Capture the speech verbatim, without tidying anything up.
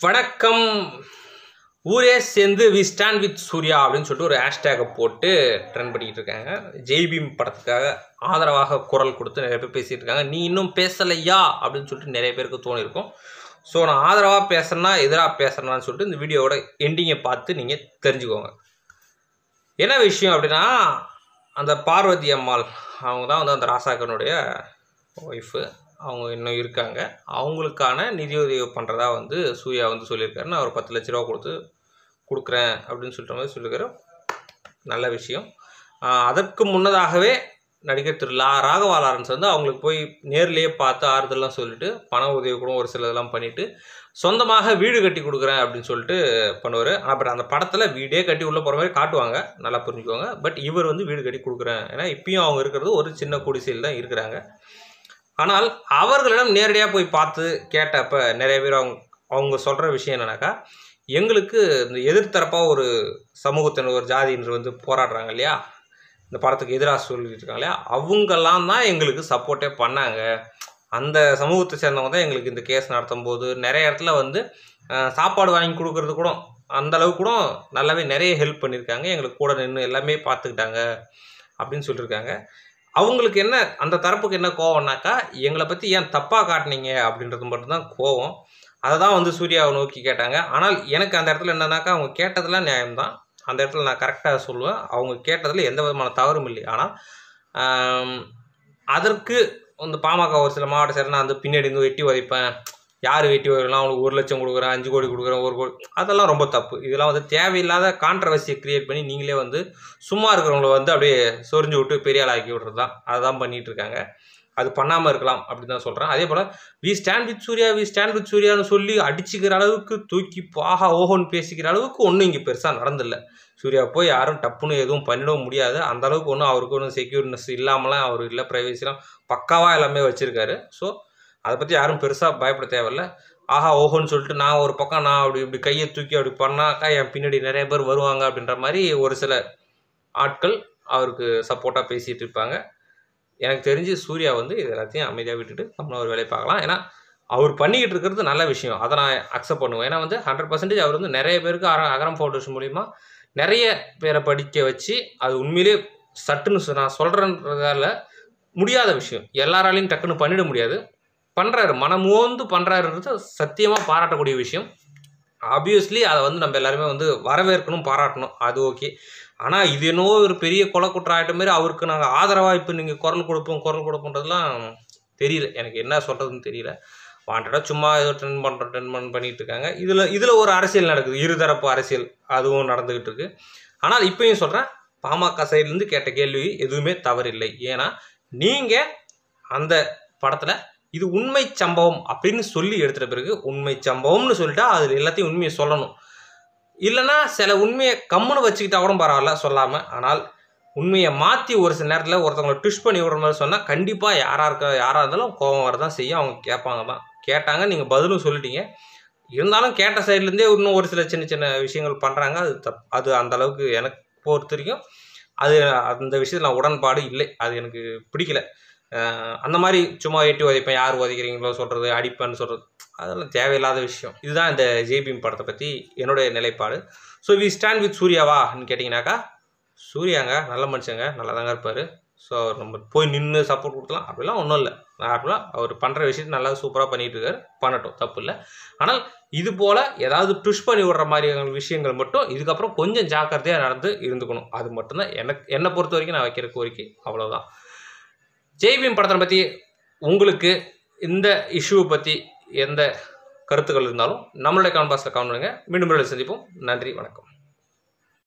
வணக்கம். ஊரே சேர்ந்து வி ஸ்டாண்ட் வித் சூர்யா அப்படின்னு சொல்லிட்டு ஒரு ஹேஷ்டேகை போட்டு ட்ரெண்ட் பண்ணிக்கிட்டு இருக்காங்க. ஜெய் பீம் படத்துக்காக ஆதரவாக குரல் கொடுத்து நிறைய பேர் பேசிகிட்டு இருக்காங்க. நீ இன்னும் பேசலையா அப்படின்னு சொல்லிட்டு நிறைய பேருக்கு தோணியிருக்கும். ஸோ நான் ஆதரவாக பேசுறேன்னா எதிராக பேசுகிறேன்னு சொல்லிட்டு இந்த வீடியோவோட எண்டிங்கை பார்த்து நீங்கள் தெரிஞ்சுக்கோங்க. என்ன விஷயம் அப்படின்னா, அந்த பார்வதி அம்மாள் அவங்க தான் வந்து அந்த ராசாக்கனுடைய ஒய்ஃபு. அவங்க இன்னும் இருக்காங்க. அவங்களுக்கான நிதியுதவி பண்ணுறதா வந்து சூர்யா வந்து சொல்லியிருக்காரு. நான் ஒரு பத்து லட்ச ரூபா கொடுத்து கொடுக்குறேன் அப்படின்னு சொல்கிற மாதிரி சொல்லியிருக்காரு. நல்ல விஷயம். அதற்கு முன்னதாகவே நடிகர் திரு லா ராகவா லாரன்ஸ் வந்து அவங்களுக்கு போய் நேர்லேயே பார்த்து ஆறுதல்லாம் சொல்லிவிட்டு பண உதவி கூட ஒரு சில இதெல்லாம் பண்ணிவிட்டு சொந்தமாக வீடு கட்டி கொடுக்குறேன் அப்படின்னு சொல்லிட்டு பண்ணுவார். ஆனால் பட் அந்த படத்தில் வீடே கட்டி உள்ளே போகிற மாதிரி காட்டுவாங்க, நல்லா புரிஞ்சுக்குவாங்க. பட் இவர் வந்து வீடு கட்டி கொடுக்குறேன், ஏன்னா இப்பயும் அவங்க இருக்கிறது ஒரு சின்ன குடிசையில் தான் இருக்கிறாங்க. ஆனால் அவர்களிடம் நேரடியாக போய் பார்த்து கேட்டப்போ நிறைய பேர் அவங்க அவங்க சொல்கிற விஷயம் என்னன்னாக்கா, எங்களுக்கு இந்த எதிர்த்தரப்பாக ஒரு சமூகத்தினர் ஒரு ஜாதியினர் வந்து போராடுறாங்க இல்லையா, இந்த படத்துக்கு எதிராக சொல்லிட்டு இருக்காங்க இல்லையா, அவங்கெல்லாம் தான் எங்களுக்கு சப்போர்ட்டே பண்ணாங்க. அந்த சமூகத்தை சேர்ந்தவங்க தான் எங்களுக்கு இந்த கேஸ் நடத்தும் போது நிறைய இடத்துல வந்து சாப்பாடு வாங்கி கொடுக்கறது கூட அந்தளவுக்கு கூட நல்லாவே நிறைய ஹெல்ப் பண்ணியிருக்காங்க, எங்களுக்கு கூட நின்று எல்லாமே பார்த்துக்கிட்டாங்க அப்படின்னு சொல்லியிருக்காங்க. அவங்களுக்கு என்ன, அந்த தரப்புக்கு என்ன கோவம்னாக்கா, எங்களை பற்றி ஏன் தப்பாக காட்டினீங்க அப்படின்றது மட்டும்தான் கோவம். அதை தான் வந்து சூர்யாவை நோக்கி கேட்டாங்க. ஆனால் எனக்கு அந்த இடத்துல என்னன்னாக்கா, அவங்க கேட்டதெல்லாம் நியாயம்தான். அந்த இடத்துல நான் கரெக்டாக சொல்லுவேன், அவங்க கேட்டதில் எந்த விதமான தவறும் இல்லை. ஆனால் அதற்கு வந்து பாமக ஒரு சில மாவட்ட சேர நான் வந்து பின்னாடி இருந்து வெட்டி உதைப்பேன், யார் வெட்டி உதைக்கலாம், அவங்களுக்கு ஒரு லட்சம் கொடுக்குறேன், அஞ்சு கோடி கொடுக்குறேன், ஒரு கோடி, அதெல்லாம் ரொம்ப தப்பு. இதெல்லாம் வந்து தேவையில்லாத கான்ட்ரவர்சியை க்ரியேட் பண்ணி நீங்களே வந்து சும்மா இருக்கிறவங்கள வந்து அப்படியே சொரிஞ்சு விட்டு பெரிய ஆள் ஆக்கி விட்றது தான். அதுதான் பண்ணிகிட்டு இருக்காங்க. அது பண்ணாமல் இருக்கலாம் அப்படி தான் சொல்கிறேன். அதே போல் we stand with Suriya we stand with சூர்யான்னு சொல்லி அடிச்சுக்கிற அளவுக்கு தூக்கி பாகா ஓஹோன்னு பேசிக்கிற அளவுக்கு ஒன்றும் இங்கே பெருசாக நடந்தில்லை. சூர்யா போய் யாரும் டப்புன்னு எதுவும் பண்ணிடவும் முடியாது. அந்த அளவுக்கு ஒன்றும் அவருக்கு ஒன்றும் செக்யூர்னஸ் இல்லாமலாம் அவர் இல்லை, ப்ரைவசிலாம் பக்காவாக எல்லாமே வச்சுருக்காரு. ஸோ அதை பற்றி யாரும் பெருசாக பயப்பட தேவையில்ல. ஆஹா ஓஹோன்னு சொல்லிட்டு நான் ஒரு பக்கம் நான் அப்படி இப்படி கையை தூக்கி அப்படி பண்ணாக்கா என் பின்னாடி நிறைய பேர் வருவாங்க அப்படின்ற மாதிரி ஒரு சில ஆட்கள் அவருக்கு சப்போர்ட்டாக பேசிகிட்டு இருப்பாங்க. எனக்கு தெரிஞ்சு சூர்யா வந்து இது எல்லாத்தையும் அமைதியாக விட்டுட்டு நம்மளும் ஒரு வேலையை பார்க்கலாம். ஏன்னா அவர் பண்ணிக்கிட்டு இருக்கிறது நல்ல விஷயம், அதை நான் அக்செப்ட் பண்ணுவேன். ஏன்னா வந்து ஹண்ட்ரட் பர்சன்டேஜ் அவர் வந்து நிறைய பேருக்கு அர அகரம் ஃபவுண்டேஷன் மூலிமா நிறைய பேரை படிக்க வச்சு அது உண்மையிலே சட்டுன்னு நான் சொல்கிறேன்றதால முடியாத விஷயம், எல்லாராலையும் டக்குன்னு பண்ணிட முடியாது. பண்ணுறாரு, மனமோந்து பண்ணுறாருன்றது சத்தியமாக பாராட்டக்கூடிய விஷயம். ஆப்வியஸ்லி அதை வந்து நம்ம எல்லாருமே வந்து வரவேற்கணும், பாராட்டணும், அது ஓகே. ஆனால் இது என்னவோ ஒரு பெரிய கொலை குற்றம் ஆகிட்ட மாரி அவருக்கு நாங்கள் ஆதரவாக இப்போ நீங்கள் குரல் கொடுப்போம் குரல் கொடுப்போன்றதுலாம் தெரியல, எனக்கு என்ன சொல்கிறதுன்னு தெரியல. வாண்டடாக சும்மா ஏதோ ட்ரெண்ட் பண்ணுறோம் ட்ரெண்ட் பண்ண பண்ணிகிட்டு இருக்காங்க. இதில் இதில் ஒரு அரசியல் நடக்குது, இருதரப்பு அரசியல் அதுவும் நடந்துக்கிட்டு இருக்குது. ஆனால் இப்போயும் சொல்கிறேன், பாமக சைட்லேருந்து கேட்ட கேள்வி எதுவுமே தவறில்லை. ஏன்னா நீங்கள் அந்த படத்தில் இது உண்மை சம்பவம் அப்படின்னு சொல்லி எடுத்துகிட்ட பிறகு உண்மை சம்பவம்னு சொல்லிட்டா அதில் எல்லாத்தையும் உண்மையை சொல்லணும். இல்லைன்னா சில உண்மையை கம்முன்னு வச்சுக்கிட்டா கூட பரவாயில்ல சொல்லாமல், ஆனால் உண்மையை மாற்றி ஒரு சில நேரத்தில் ஒருத்தவங்களை ட்விஸ்ட் பண்ணி விடுற மாதிரி சொன்னால் கண்டிப்பாக யாராக இருக்க யாராக இருந்தாலும் கோபம் வரதான் செய்யும். அவங்க கேட்பாங்க தான், கேட்டாங்க, நீங்கள் பதிலும் சொல்லிட்டீங்க. இருந்தாலும் கேட்ட சைட்லேருந்தே இன்னும் ஒரு சில சின்ன சின்ன விஷயங்கள் பண்ணுறாங்க, அது தப் அது அந்தளவுக்கு எனக்கு பொறுத்த வரைக்கும் அது அந்த விஷயத்தில் நான் உடன்பாடு இல்லை, அது எனக்கு பிடிக்கல. அந்த மாதிரி சும்மா எட்டி உதைப்பேன், யார் உதைக்கிறீங்களோ சொல்கிறது, அடிப்பேன்னு சொல்கிறது, அதெல்லாம் தேவையில்லாத விஷயம். இதுதான் இந்த ஜெய் பீம் படத்தை பற்றி என்னுடைய நிலைப்பாடு. ஸோ வி ஸ்டாண்ட் வித் சூர்யாவான்னு கேட்டிங்கனாக்கா, சூர்யாங்க நல்ல மனுஷங்க, நல்லா தாங்க இருப்பார். ஸோ நம்ம போய் நின்று சப்போர்ட் கொடுக்கலாம் அப்படிலாம் ஒன்றும் இல்லை. நார்மலாக அவர் பண்ணுற விஷயத்தை நல்லா சூப்பராக பண்ணிகிட்டு இருக்காரு, பண்ணட்டும், தப்பு இல்லை. ஆனால் இது போல் ஏதாவது ட்விஸ்ட் பண்ணி விடுற மாதிரியான விஷயங்கள் மட்டும் இதுக்கப்புறம் கொஞ்சம் ஜாக்கிரதையாக நடந்து இருந்துக்கணும். அது மட்டும்தான் எனக்கு என்னை பொறுத்த வரைக்கும் நான் வைக்கிற கோரிக்கை, அவ்வளோதான். ஜெய் பீம் படத்தை பற்றி உங்களுக்கு இந்த இஷ்யூவை பற்றி எந்த கருத்துக்கள் இருந்தாலும் நம்மளுடைய கமெண்ட் பாக்ஸில் கமெண்ட் பண்ணுங்கள். மீண்டும் சந்திப்போம். நன்றி, வணக்கம்.